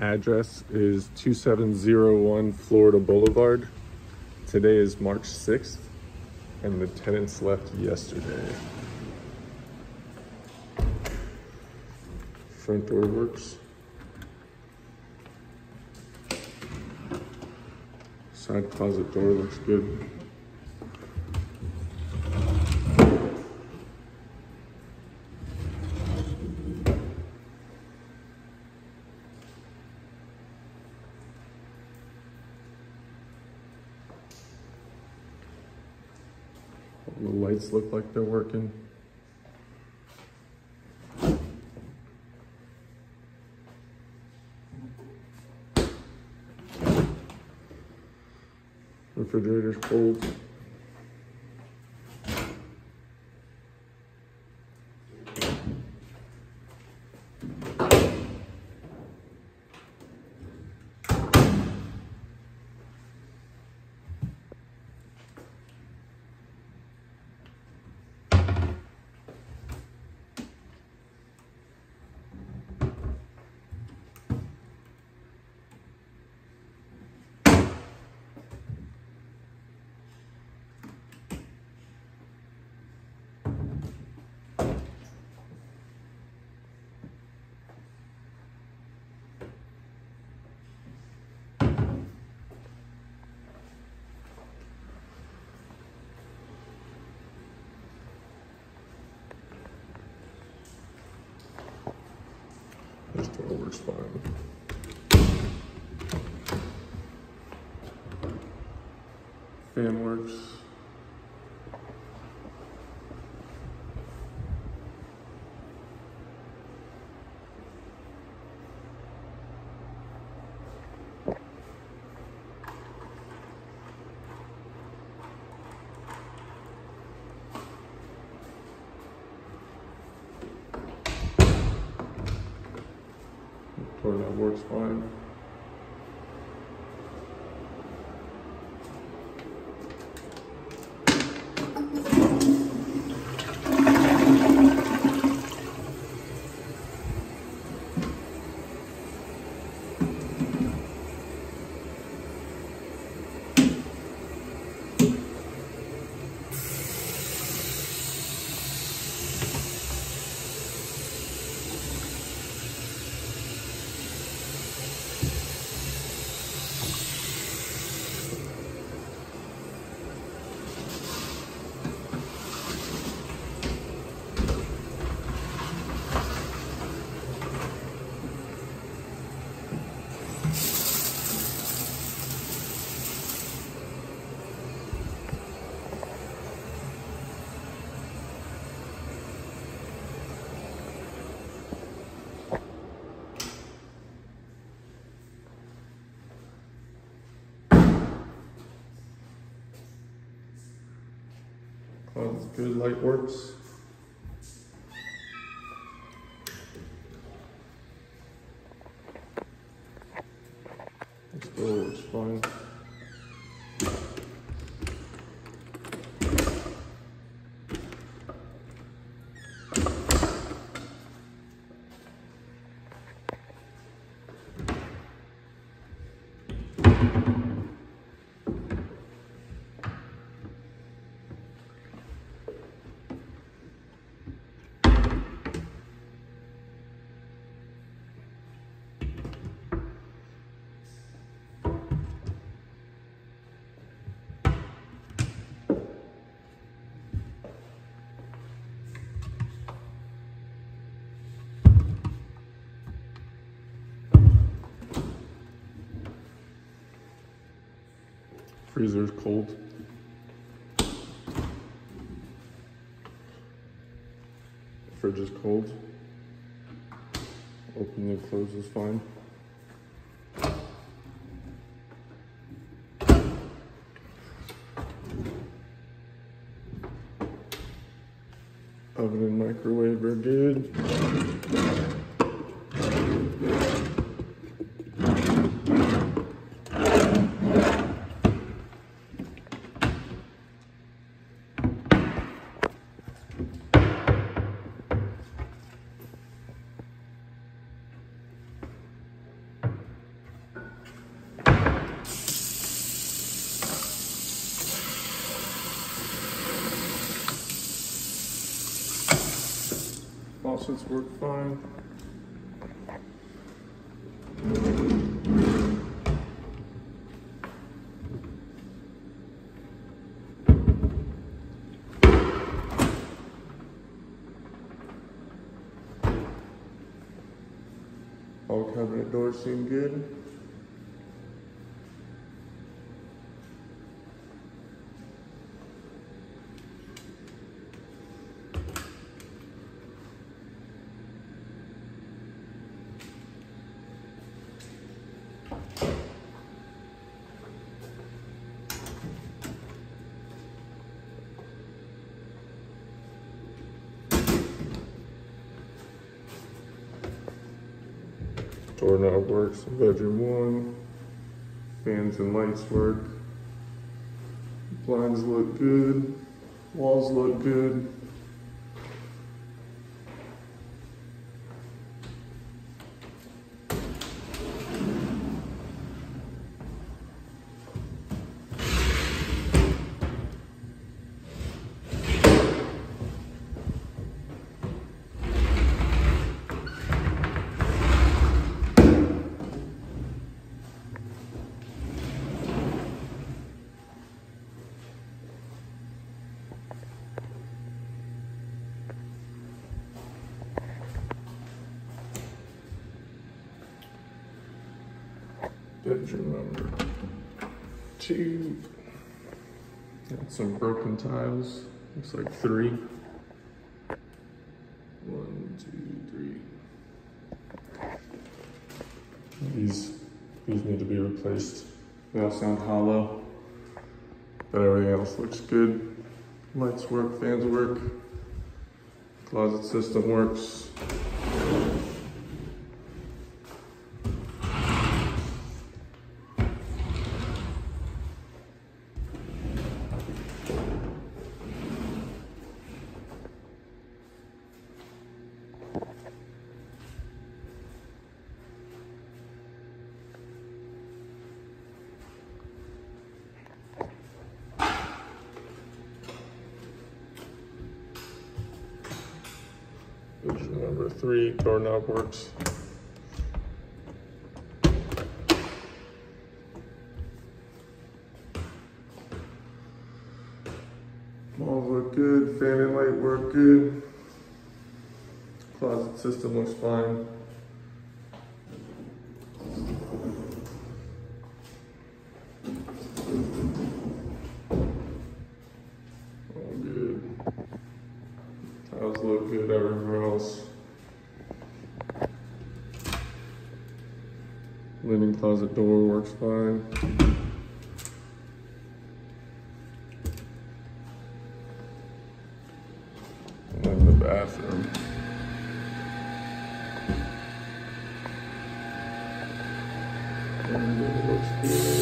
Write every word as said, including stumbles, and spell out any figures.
Address is two seven zero one Florida Boulevard. Today is March sixth, and the tenants left yesterday. Front door works. Side closet door looks good. The lights look like they're working. Refrigerator's cold. This door works fine. Fan works. Doorknob works fine. Closet's good, light works. This door works fine. Freezer's cold. Fridge is cold. Open and close is fine. Oven and microwave are good. Faucets work fine. All cabinet doors seem good. Doorknob works in bedroom one. Fans and lights work. Blinds look good. Walls look good. Bedroom number two. Got some broken tiles. Looks like three. One, two, three. These these need to be replaced. They all sound hollow, but everything else looks good. Lights work, fans work. Closet system works. Bedroom number three, doorknob works. Walls look good, fan and light work good. Closet system looks fine. All good. Tiles look good everywhere else. Linen closet door works fine. And then the bathroom. And it looks good.